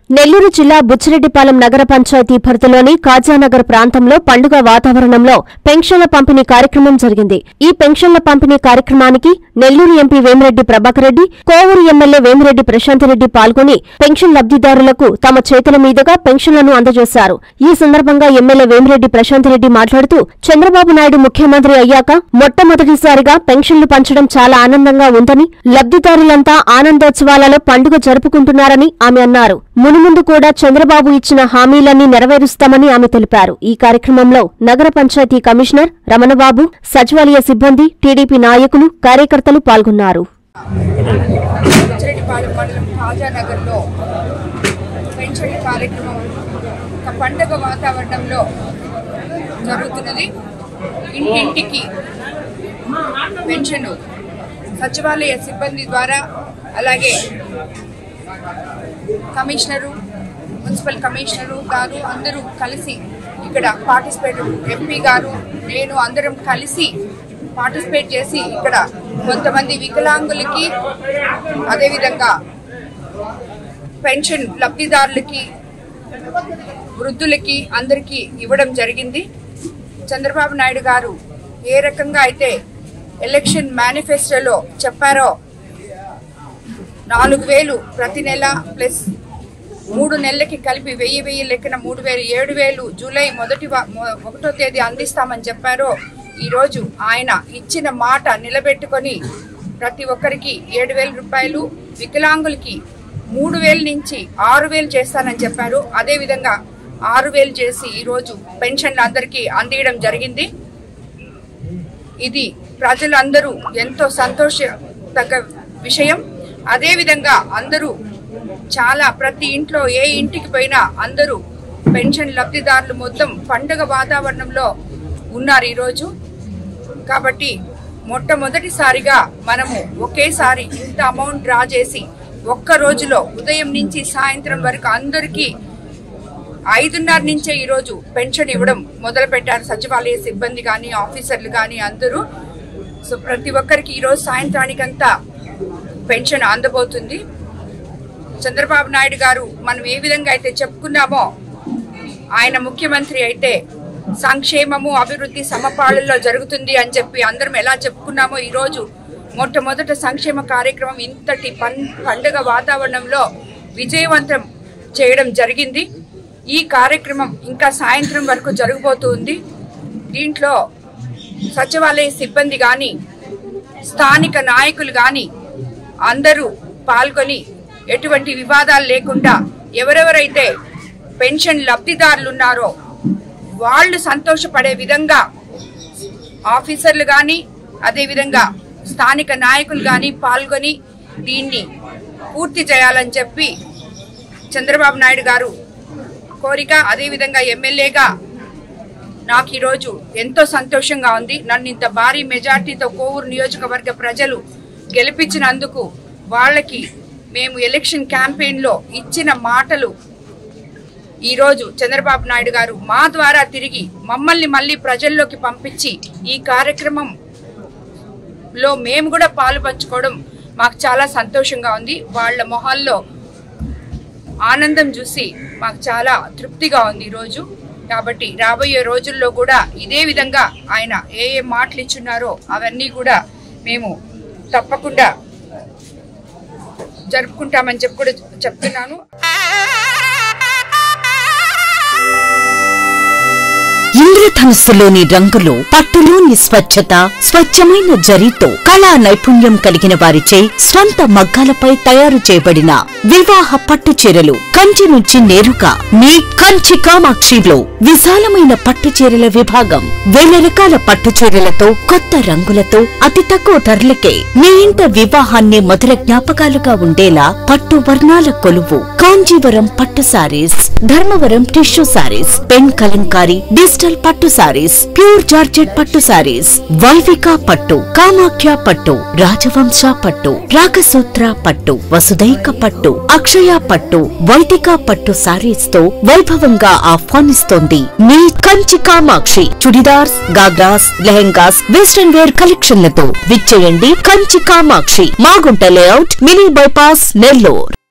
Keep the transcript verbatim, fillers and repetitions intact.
నెల్లూరు జిల్లా బుచ్చిరెడ్డిపాలెం నగర పంచాయతీ పరిధిలోని కాజానగర్ ప్రాంతంలో పండుగ వాతావరణంలో పెన్షన్ల పంపిణీ కార్యక్రమం జరిగింది. ఈ పెన్షన్ల పంపిణీ కార్యక్రమానికి నెల్లూరు ఎంపీ వేమిరెడ్డి ప్రభాకర్ రెడ్డి, కోవూరు ఎమ్మెల్యే వేమిరెడ్డి ప్రశాంతిరెడ్డి పాల్గొని పెన్షన్ లబ్దిదారులకు తమ చేతుల మీదుగా పెన్షన్లను అందజేశారు. ఈ సందర్భంగా ఎమ్మెల్యే వేమిరెడ్డి ప్రశాంతిరెడ్డి మాట్లాడుతూ, చంద్రబాబు నాయుడు ముఖ్యమంత్రి అయ్యాక మొట్టమొదటిసారిగా పెన్షన్లు పంచడం చాలా ఆనందంగా ఉందని, లబ్దిదారులంతా ఆనందోత్సవాలలో పండుగ జరుపుకుంటున్నారని ఆమె అన్నారు. మునుముందు కూడా చంద్రబాబు ఇచ్చిన హామీలన్నీ నెరవేరుస్తామని ఆమె తెలిపారు. ఈ కార్యక్రమంలో నగర పంచాయతీ కమిషనర్ రమణబాబు, సచివాలయ సిబ్బంది, టీడీపీ నాయకులు, కార్యకర్తలు పాల్గొన్నారు. పండుగ వాతావరణంలో జరుగుతున్నది. ఇంటింటికి పెన్షన్ సచివాలయ సిబ్బంది ద్వారా, అలాగే కమిషనరు, మున్సిపల్ కమిషనరు గారు అందరూ కలిసి ఇక్కడ పార్టిసిపేట్, ఎంపీ గారు నేను అందరం కలిసి పార్టిసిపేట్ చేసి ఇక్కడ కొంతమంది వికలాంగులకి, అదేవిధంగా పెన్షన్ లబ్ధిదారులకి, వృద్ధులకి అందరికీ ఇవ్వడం జరిగింది. చంద్రబాబు నాయుడు గారు ఏ రకంగా అయితే ఎలక్షన్ మేనిఫెస్టోలో చెప్పారో నాలుగు వేలు ప్రతి నెల ప్లస్ మూడు నెలలకి కలిపి వెయ్యి వెయ్యి లెక్కన మూడు వేలు ఏడు వేలు జూలై మొదటి ఒకటో తేదీ అందిస్తామని చెప్పారో, ఈరోజు ఆయన ఇచ్చిన మాట నిలబెట్టుకొని ప్రతి ఒక్కరికి ఏడు వేల రూపాయలు, వికలాంగులకి మూడు వేల నుంచి ఆరు వేలు చేస్తానని చెప్పారు. అదేవిధంగా ఆరు వేలు చేసి ఈరోజు పెన్షన్లు అందరికీ అందించడం జరిగింది. ఇది ప్రజలందరూ ఎంతో సంతోషతగ్గ విషయం. అదేవిధంగా అందరూ చాలా ప్రతి ఇంట్లో ఏ ఇంటికి పోయినా అందరూ పెన్షన్ లబ్ధిదారులు మొత్తం పండుగ వాతావరణంలో ఉన్నారు ఈరోజు. కాబట్టి మొట్టమొదటిసారిగా మనము ఒకేసారి ఇంత అమౌంట్ డ్రా చేసి ఒక్క రోజులో ఉదయం నుంచి సాయంత్రం వరకు అందరికీ ఐదున్నర నుంచే ఈరోజు పెన్షన్ ఇవ్వడం మొదలు పెట్టారు సచివాలయ సిబ్బంది కానీ, ఆఫీసర్లు కానీ అందరూ. సో ప్రతి ఒక్కరికి ఈరోజు సాయంత్రానికంతా పెన్షన్ అందబోతుంది. చంద్రబాబు నాయుడు గారు మనం ఏ విధంగా అయితే చెప్పుకున్నామో, ఆయన ముఖ్యమంత్రి అయితే సంక్షేమము అభివృద్ధి సమపాళల్లో జరుగుతుంది అని చెప్పి అందరం ఎలా చెప్పుకున్నామో, ఈరోజు మొట్టమొదట సంక్షేమ కార్యక్రమం ఇంతటి పండుగ వాతావరణంలో విజయవంతం చేయడం జరిగింది. ఈ కార్యక్రమం ఇంకా సాయంత్రం వరకు జరగబోతుంది. దీంట్లో సచివాలయ సిబ్బంది కానీ, స్థానిక నాయకులు కానీ అందరూ పాల్గొని ఎటువంటి వివాదాలు లేకుండా ఎవరెవరైతే పెన్షన్ లబ్ధిదారులు ఉన్నారో వాళ్ళు సంతోషపడే విధంగా ఆఫీసర్లు కానీ, అదేవిధంగా స్థానిక నాయకులు కానీ పాల్గొని దీన్ని పూర్తి చేయాలని చెప్పి చంద్రబాబు నాయుడు గారు కోరిక. అదేవిధంగా ఎమ్మెల్యేగా నాకు ఈరోజు ఎంతో సంతోషంగా ఉంది. నన్ను ఇంత భారీ మెజార్టీతో కోవూరు నియోజకవర్గ ప్రజలు గెలిపించినందుకు వాళ్ళకి మేము ఎలక్షన్ క్యాంపెయిన్లో ఇచ్చిన మాటలు ఈరోజు చంద్రబాబు నాయుడు గారు మా ద్వారా తిరిగి మమ్మల్ని మళ్ళీ ప్రజల్లోకి పంపించి ఈ కార్యక్రమంలో మేము కూడా పాలు పంచుకోవడం మాకు చాలా సంతోషంగా ఉంది. వాళ్ళ మొహాల్లో ఆనందం చూసి మాకు చాలా తృప్తిగా ఉంది ఈరోజు. కాబట్టి రాబోయే రోజుల్లో కూడా ఇదే విధంగా ఆయన ఏ ఏ మాటలు ఇచ్చున్నారో అవన్నీ కూడా మేము తప్పకుండా జరుపుకుంటామని చెప్పి కూడా చెప్తున్నాను. ఇంద్రధనుస్సులోని రంగులు, పట్టులోని స్వచ్ఛత, స్వచ్ఛమైన జరీతో కళా నైపుణ్యం కలిగిన వారిచే స్వంత మగ్గాలపై తయారు చేయబడిన వివాహ పట్టు చీరలు కంచి నుంచి నేరుగా మీ కంచి కామాక్షిలో విశాలమైన పట్టు చీరల విభాగం. వేల రకాల పట్టు చీరలతో, కొత్త రంగులతో, అతి తక్కువ ధరలకే మీ ఇంట వివాహాన్ని మధుర జ్ఞాపకాలుగా ఉండేలా పట్టు వర్ణాల కొలువు కాంజీవరం పట్టు sarees, Dharmavaram tissue sarees, pen Kalamkari, digital పట్టు సారీస్, ప్యూర్ జార్జెట్ పట్టు సారీస్, వైవిక పట్టు, కామాఖ్య పట్టు, రాజవంశ పట్టు, రాగసూత్ర పట్టు, వసుదైక పట్టు, అక్షయ పట్టు, వైదిక పట్టు సారీస్ తో వైభవంగా ఆహ్వానిస్తోంది మీ కంచి కామాక్షి. చుడిదార్స్, గాగ్రాస్, లెహెంగాస్, వెస్టర్న్ వేర్ కలెక్షన్లతో విచ్చేయండి Kanchi Kamakshi, Magunta layout, mini bypass, Nellore.